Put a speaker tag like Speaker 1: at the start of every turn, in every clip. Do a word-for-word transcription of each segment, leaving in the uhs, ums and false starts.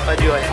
Speaker 1: n'a pas duré.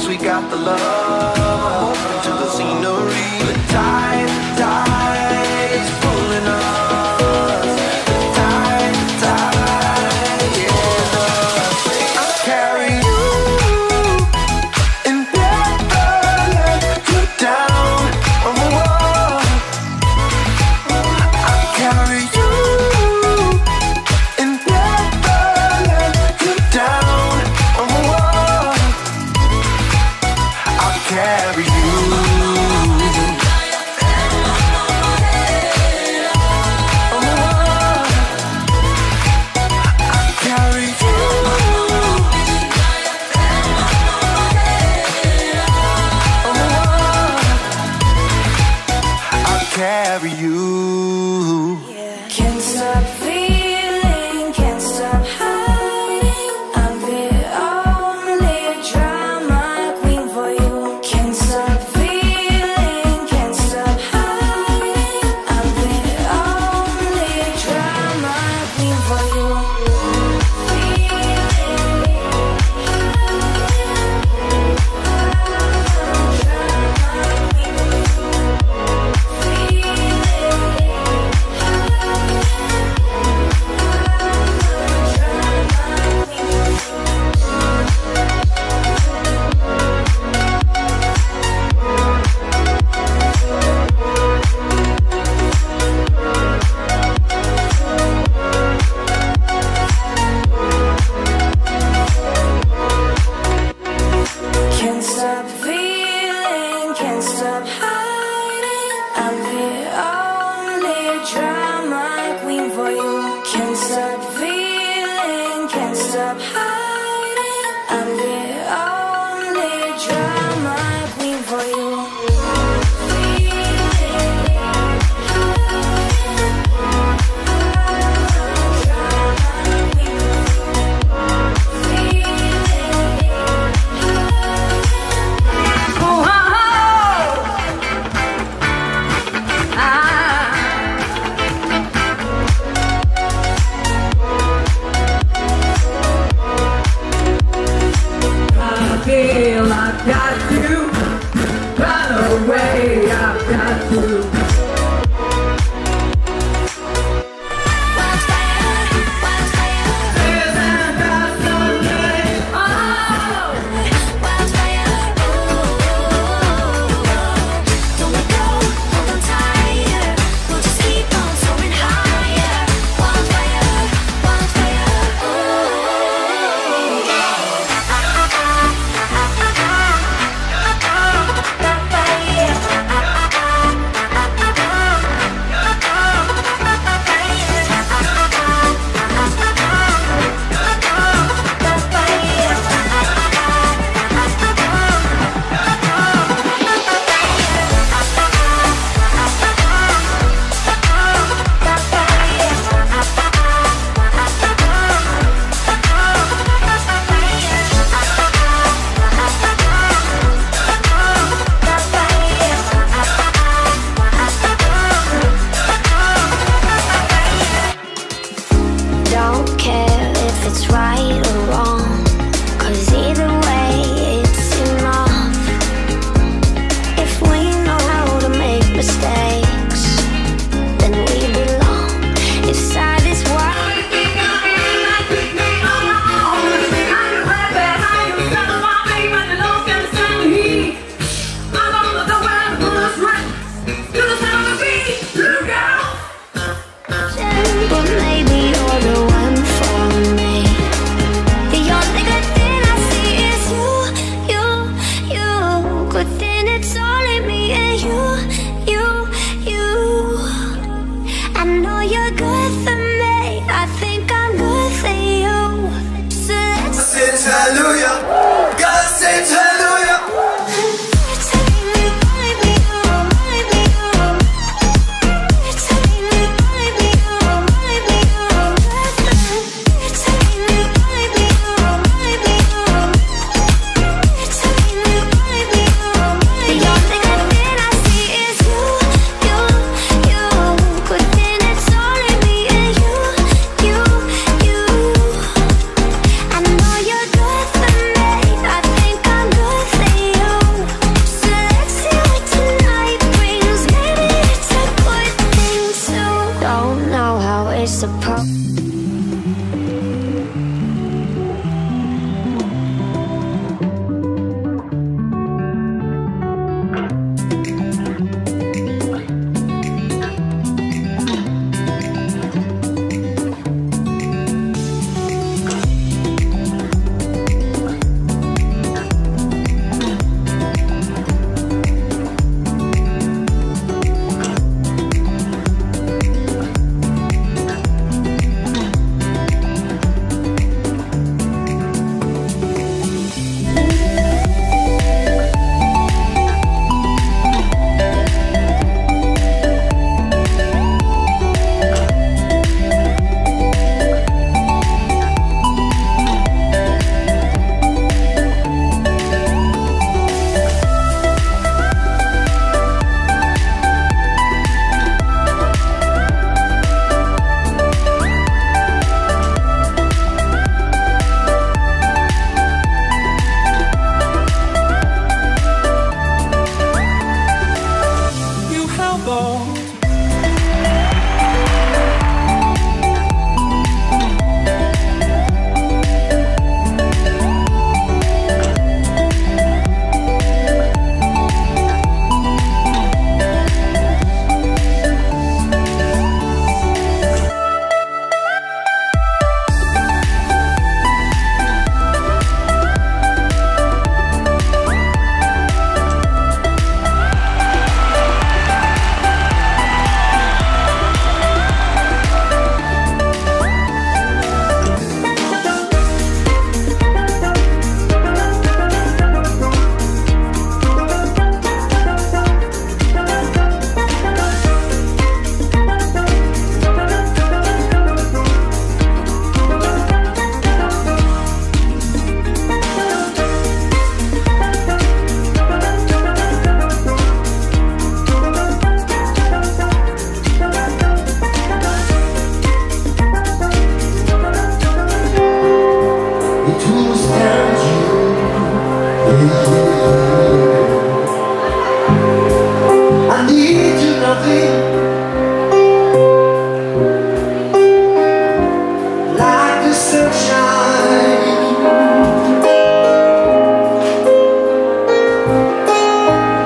Speaker 1: we got the love. Open to the scenery. The tide, tide is pulling us. The tide, tide, yeah, us. I'll carry you and never let you down. Oh, I'll carry you and never let you down. Oh, I'll carry you. Carry you.
Speaker 2: Yeah. Can't stop feeling, can't stop hiding. I'm the only drama queen for you. Can't stop feeling.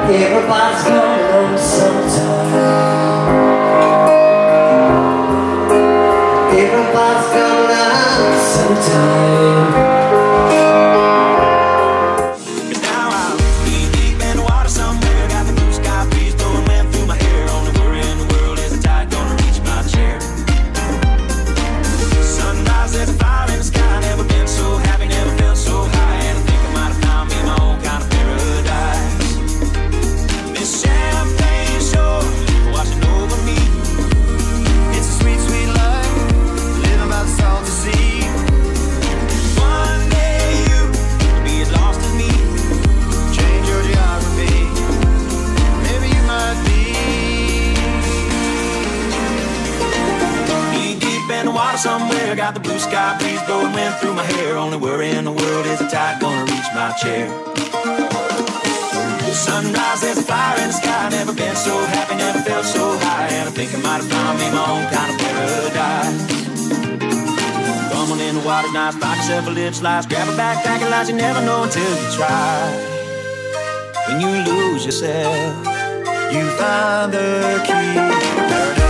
Speaker 3: Everybody's gonna learn sometime. Everybody's gonna learn sometime.
Speaker 4: Now I'm knee deep in the water somewhere. Got the blue sky breeze blowing wind through my hair. Only worry in the world is the tide gonna reach my chair. Sunrise, there's a fire in the sky. Never been so happy, never felt so high. And I think I might have found me my own kind of paradise. This champagne shore washing over me. It's a sweet, sweet life, living by the salty sea. One day you will be as lost as me. Change your geography, maybe you might be. Knee deep in the water somewhere. Got the blue sky breeze blowing wind through my hair. Only worry in the world is the tide gonna reach my chair. Sunrise, there's a fire in the sky. Never been so happy, never felt so high. And I think I might have found me my own kind of paradise. Come on in, the water's nice. Buy yourself a little slice. Grab a backpack and light. You never know until you try. When you lose yourself, you find the key to paradise.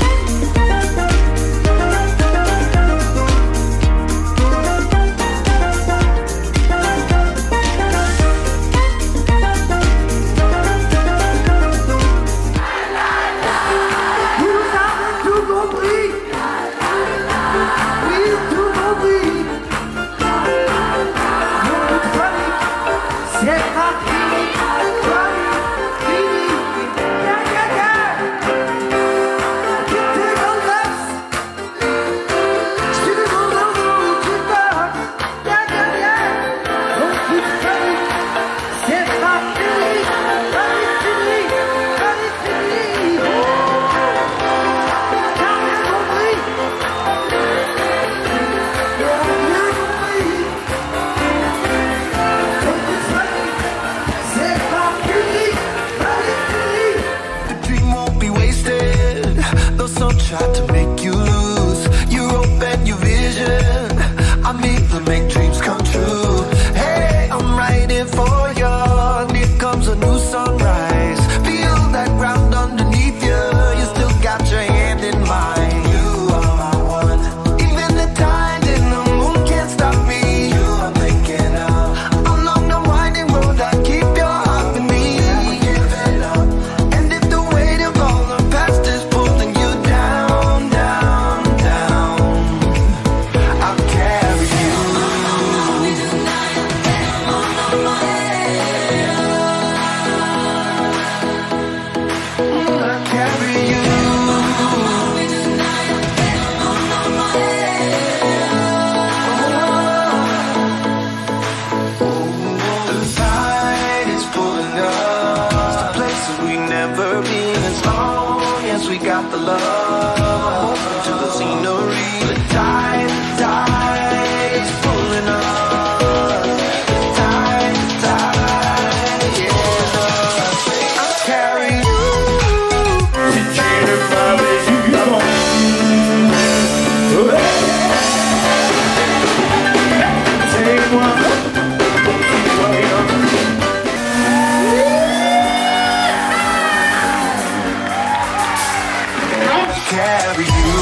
Speaker 1: Try to make you lose. You open your vision. I'm able to make dreams come true. Hey, I'm riding for you. And here comes a new sunrise. Feel that ground underneath you. You still got your hand in mine. You are my one. Even the tides in the moon can't stop me. You I'm thinking of. Along the winding road I keep your heart with me. Never give it up. And if the weight of all the past is pulling you down, we got the love to the scenery. The tide, the tide is pulling us. The tide, the tide, yeah. I'll carry you. Take one. Carry you.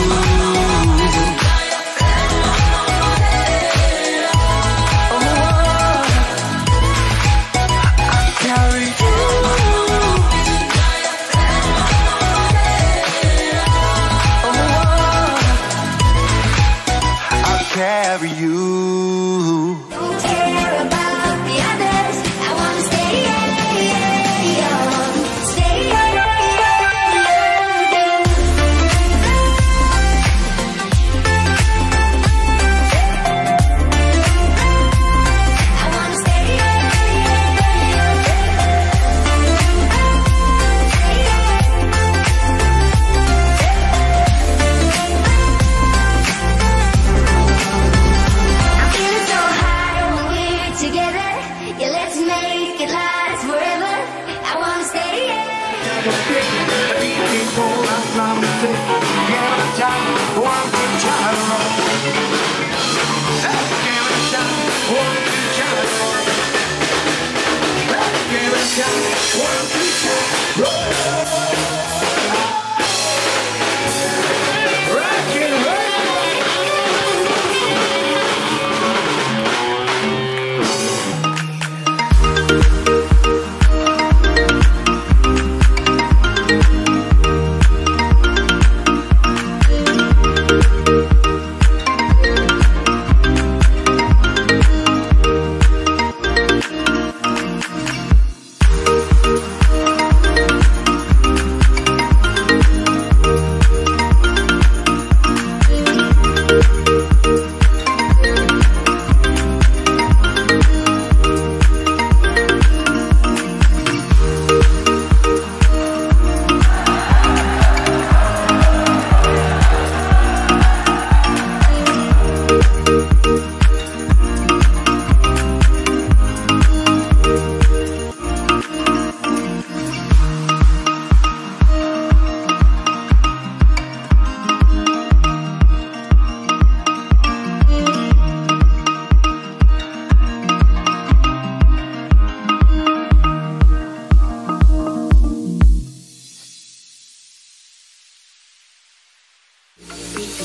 Speaker 1: Oh, I carry you. Oh, I carry you.
Speaker 2: Don't care about the others. I wanna stay, stay,
Speaker 1: One, two,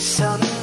Speaker 2: someday.